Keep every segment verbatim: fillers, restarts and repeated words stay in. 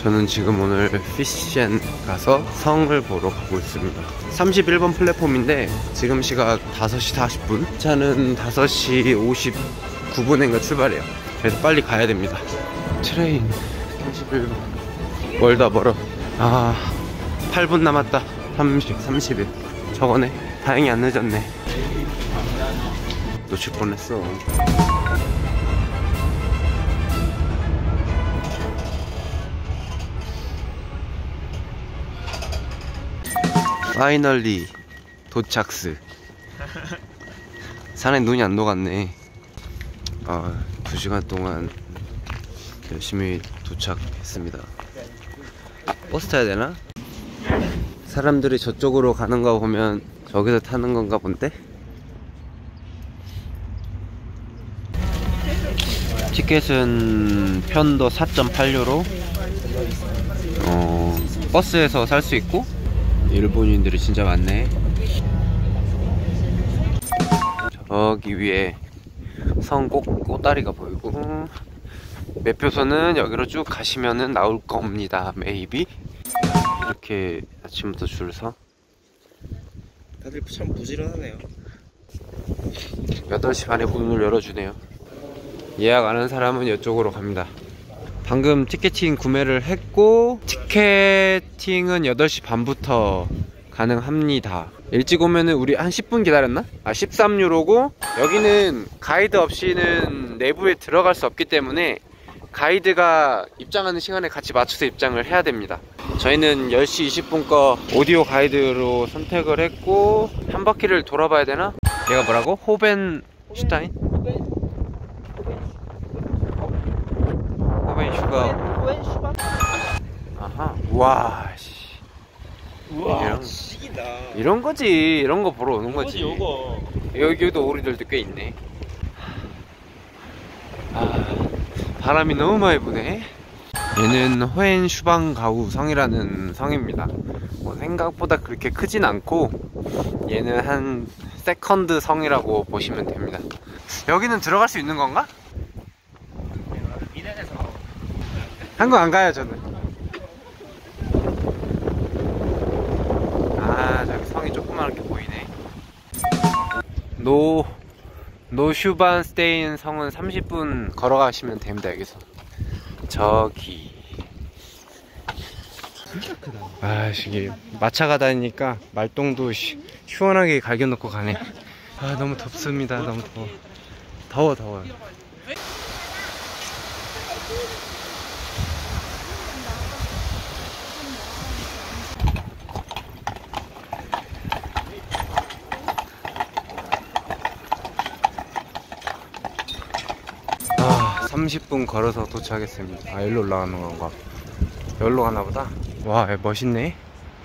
저는 지금 오늘 피시젠 가서 성을 보러 가고 있습니다. 삼십일 번 플랫폼인데 지금 시각 다섯 시 사십 분, 차는 다섯 시 오십구 분인가 출발해요. 그래서 빨리 가야 됩니다. 트레인 삼십일 분. 멀다 멀어. 아, 팔 분 남았다. 삼십, 삼십일. 저거네. 다행히 안 늦었네. 놓칠 뻔했어. 파이널리 도착스. 산에 눈이 안 녹았네. 아, 두 시간 동안 열심히 도착했습니다. 버스 타야 되나? 사람들이 저쪽으로 가는 거 보면 저기서 타는 건가 본데? 티켓은 편도 사 점 팔 유로. 어, 버스에서 살 수 있고, 일본인들이 진짜 많네. 저기 위에 성 꽃, 꽃다리가 보이고, 매표소는 여기로 쭉 가시면은 나올 겁니다. 메이비. 이렇게 아침부터 줄 서. 다들 참 부지런하네요. 여덟 시 반에 문을 열어주네요. 예약 안 한 사람은 이쪽으로 갑니다. 방금 티켓팅 구매를 했고, 티켓팅은 여덟 시 반부터 가능합니다. 일찍 오면은 우리 한 십 분 기다렸나? 아, 십삼 유로고, 여기는 가이드 없이는 내부에 들어갈 수 없기 때문에 가이드가 입장하는 시간에 같이 맞춰서 입장을 해야 됩니다. 저희는 열 시 이십 분 거 오디오 가이드로 선택을 했고, 한 바퀴를 돌아봐야 되나? 얘가 뭐라고? 호벤슈타인? 호벤슈가. 아하. 와, 씨. 우와, 이런, 시기다. 이런 거지. 이런 거 보러 오는 거지. 요거. 여기도 오리들도 꽤 있네. 아, 바람이 너무 많이 부네. 얘는 호엔슈방가우 성이라는 성입니다. 뭐 생각보다 그렇게 크진 않고, 얘는 한 세컨드 성이라고 보시면 됩니다. 여기는 들어갈 수 있는 건가? 한국 안 가요, 저는. 아, 저기 성이 조그맣게 보이네. 노 노슈반 스테인 성은 삼십 분 걸어가시면 됩니다. 여기서 저기. 진짜 크다. 아, 이게 마차가 다니니까 말똥도 시, 시원하게 갈겨놓고 가네. 아, 너무 덥습니다. 너무 더워. 더워 더워요. 아, 삼십 분 걸어서 도착했습니다. 아, 여기로 올라가는 건가? 여기로 가나 보다. 와, 멋있네.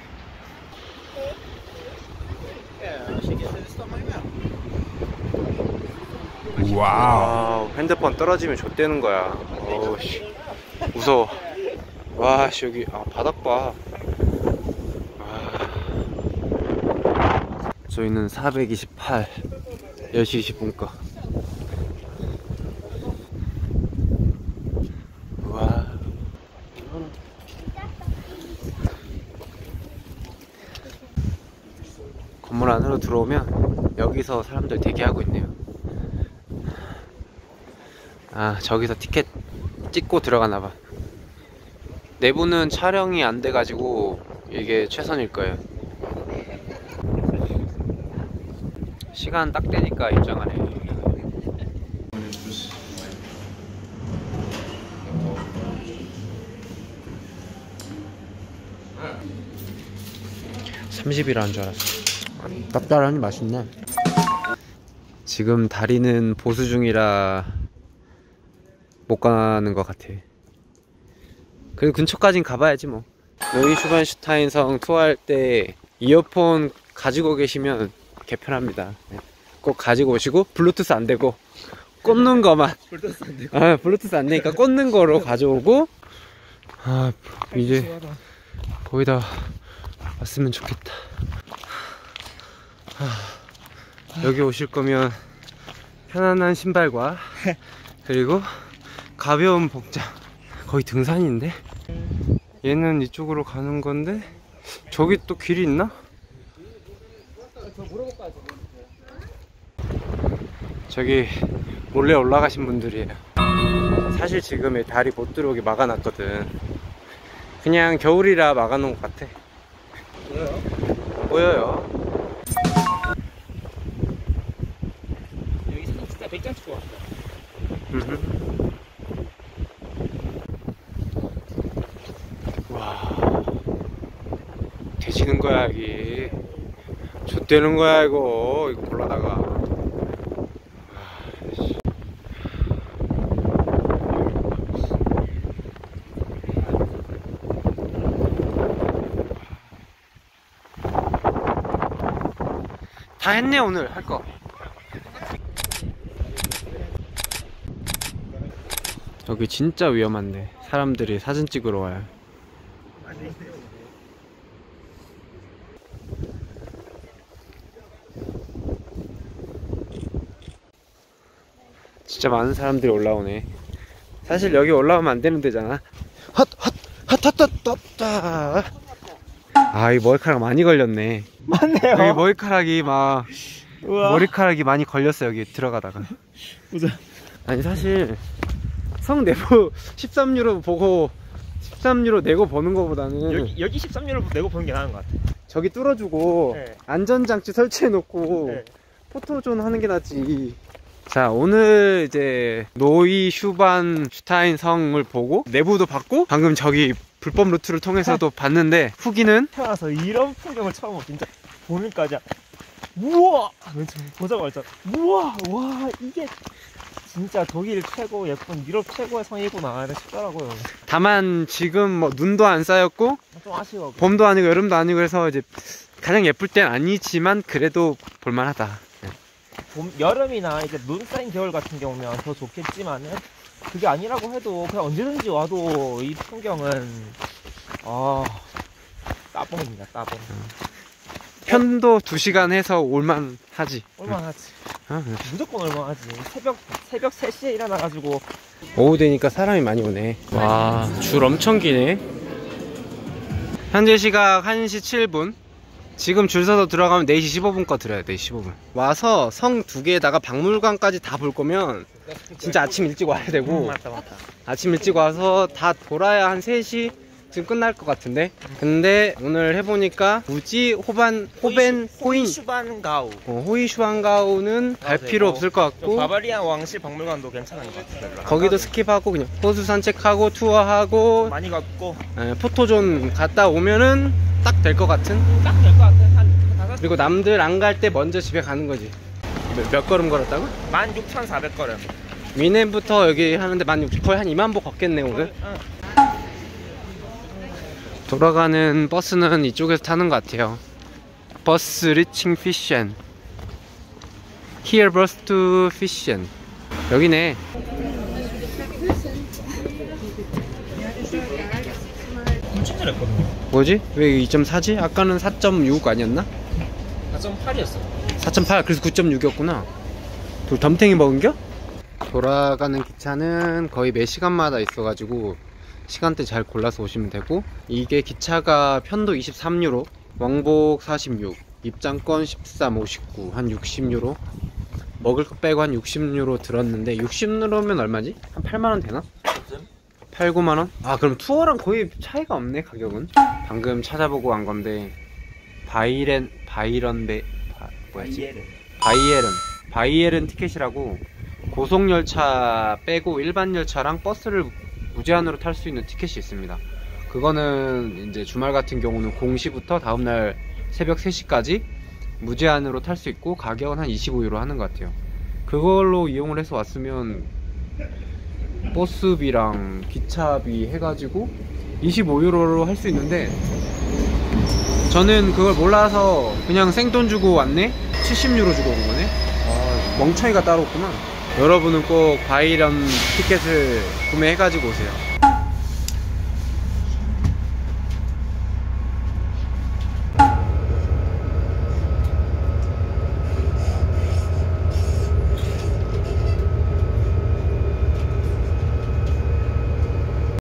와우. 핸드폰 떨어지면 좆되는 거야. 어우씨, 무서워. 와, 씨, 여기, 아, 바닥 봐. 와. 저희는 사백이십팔, 열 시 이십 분 거. 와. 건물 안으로 들어오면 여기서 사람들 대기하고 있네요. 아, 저기서 티켓 찍고 들어가나봐. 내부는 촬영이 안 돼가지고 이게 최선일 거예요. 시간 딱 되니까 입장하네. 삼십 일 한 줄 알았어. 짭짤하니 맛있네. 지금 다리는 보수 중이라 못 가는 것 같아. 그래도 근처까진 가봐야지 뭐. 노이슈반슈타인 성 투어할 때 이어폰 가지고 계시면 개편합니다. 꼭 가지고 오시고, 블루투스 안 되고 꽂는 거만. 블루투스 안 되고. 아, 블루투스 안 되니까 꽂는 거로 가져오고. 아, 이제 거의 다 왔으면 좋겠다. 아, 여기 오실 거면 편안한 신발과 그리고 가벼운 복장. 거의 등산인데? 얘는 이쪽으로 가는 건데 저기 또 길이 있나? 저기 몰래 올라가신 분들이에요. 사실 지금 다리 못 들어오게 막아놨거든. 그냥 겨울이라 막아놓은 것 같아. 보여요? 보여요. 여기 사진 진짜 백장 찍고 왔다. 음흠. 와, 되지는 거야 여기. 좆되는 거야 이거. 이거 올라다가. 다 했네 오늘 할 거. 여기 진짜 위험한데 사람들이 사진 찍으러 와요. 진짜 많은 사람들이 올라오네. 사실 여기 올라오면 안 되는 데잖아. 헛헛헛헛헛헛. 아, 이 머리카락 많이 걸렸네. 맞네요. 여기 머리카락이 막 우와. 머리카락이 많이 걸렸어 여기 들어가다가. 보자. 아니 사실 성 내부 십삼 유로 보고 십삼 유로 내고 보는 거보다는 여기 여기 십삼 유로 내고 보는 게 나은 것 같아. 저기 뚫어주고 네. 안전장치 설치해 놓고 네. 포토존 하는 게 낫지. 자, 오늘 이제 노이 슈반 슈타인 성을 보고 내부도 봤고 방금 저기 불법 루트를 통해서도 봤는데 후기는 태어나서 이런 풍경을 처음 보 진짜 보니까 그냥 우와 보자마자 진짜 우와 와 이게 진짜 독일 최고 예쁜 유럽 최고의 성이구나 싶더라고요. 다만 지금 뭐 눈도 안 쌓였고 좀 아쉬워. 봄도 아니고 여름도 아니고 그래서 이제 가장 예쁠 땐 아니지만 그래도 볼만하다. 봄, 여름이나 이제 눈 쌓인 겨울 같은 경우면 더 좋겠지만은 그게 아니라고 해도 그냥 언제든지 와도 이 풍경은 아 따봉입니다. 따봉. 편도 두 시간 해서 올만하지. 얼마나지? 응. 응. 무조건 얼마나지? 새벽 새벽 세 시에 일어나가지고 오후 되니까 사람이 많이 오네. 와, 줄 엄청 기네. 현재 시각 한 시 칠 분. 지금 줄 서서 들어가면 네 시 십오 분 거 들어야 돼. 십오 분. 와서 성 두 개에다가 박물관까지 다 볼 거면 진짜 아침 일찍 와야 되고. 음, 맞다 맞다. 아침 일찍 와서 다 돌아야 한 세 시 지금 끝날 것 같은데. 근데 오늘 해보니까 굳이 호반 호벤 호인 슈반가우 어, 호이슈안가우는 갈 네, 필요 뭐, 없을 것 같고 바바리안 왕실 박물관도 괜찮은 것 같아요. 거기도 스킵하고 그냥 호수 산책하고 투어하고 많이 갔고 에, 포토존 갔다 오면은 딱 될 것 같은. 딱 될 것 같아. 한 다섯 그리고 남들 안 갈 때 먼저 집에 가는 거지. 몇, 몇 걸음 걸었다고? 만 육천사백 걸음. 미넨부터 여기 하는데 만 육, 거의 한 이만 보 걷겠네 오늘. 응. 돌아가는 버스는 이쪽에서 타는 것 같아요. 버스 리칭 피션. Here bus to Fishen. 여기네. 엄청 잘했거든요. 뭐지? 왜 이 점 사지? 아까는 사 점 육 아니었나? 사 점 팔이었어. 사 점 팔. 그래서 구 점 육이었구나. 돌 덤탱이 먹은겨? 돌아가는 기차는 거의 매 시간마다 있어가지고 시간대 잘 골라서 오시면 되고, 이게 기차가 편도 이십삼 유로, 왕복 사십육, 입장권 십삼, 오십구, 한 육십 유로. 먹을 거 빼고 한 육십 유로 들었는데 육십 유로면 얼마지? 한 팔만 원 되나? 팔, 구만 원? 아, 그럼 투어랑 거의 차이가 없네 가격은. 방금 찾아보고 간 건데 바이렌 바이런베 바, 뭐였지? 바이에른 바이에른 티켓이라고 고속열차 빼고 일반 열차랑 버스를 무제한으로 탈 수 있는 티켓이 있습니다. 그거는 이제 주말 같은 경우는 공시부터 다음날 새벽 세 시까지 무제한으로 탈 수 있고 가격은 한 이십오 유로 하는 것 같아요. 그걸로 이용을 해서 왔으면 버스비랑 기차비 해가지고 이십오 유로로 할 수 있는데 저는 그걸 몰라서 그냥 생돈 주고 왔네? 칠십 유로 주고 온 거네? 아, 멍청이가 따로 없구나. 여러분은 꼭 바이런 티켓을 구매해가지고 오세요.